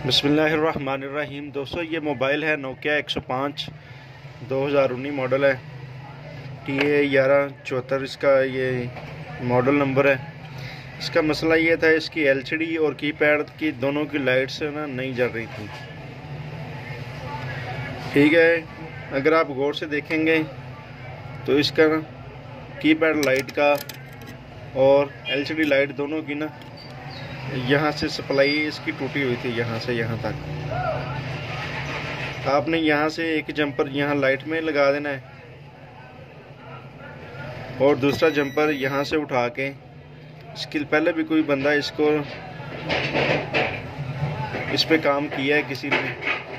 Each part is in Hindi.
बिस्मिल्लाहिर्रहमानिर्रहीम। दोस्तों, ये मोबाइल है नोकिया 105 2019 मॉडल है। TA1174 इसका ये मॉडल नंबर है। इसका मसला ये था, इसकी LCD और कीपैड की दोनों की लाइट्स ना नहीं जल रही थी। ठीक है, अगर आप गौर से देखेंगे तो इसका ना कीपैड लाइट का और LCD लाइट दोनों की ना यहाँ से सप्लाई इसकी टूटी हुई थी, यहाँ से यहाँ तक। आपने यहाँ से एक जंपर यहाँ लाइट में लगा देना है और दूसरा जंपर यहाँ से उठा के, इसके पहले भी कोई बंदा इसको इस पे काम किया है किसी ने।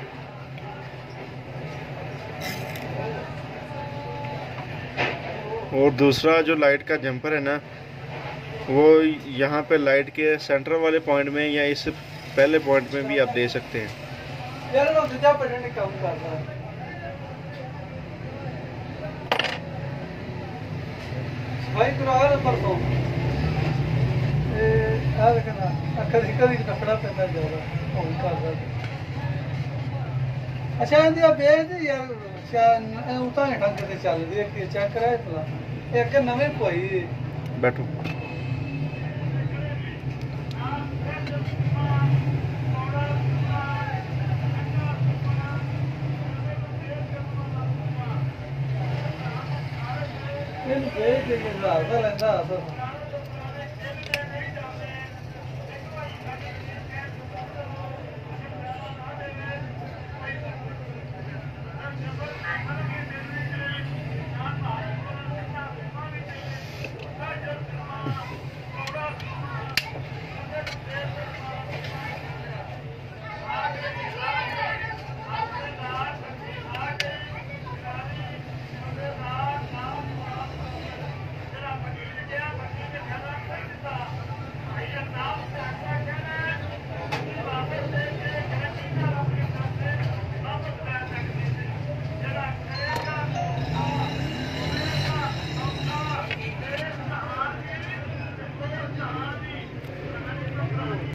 और दूसरा जो लाइट का जंपर है ना, वो यहाँ पे लाइट के सेंटर वाले पॉइंट में या इस पहले पॉइंट में भी आप दे सकते हैं। अच्छा बेच यार ढंग से चल रही चेक कराए एक नवे कोई बैठो। लेंदा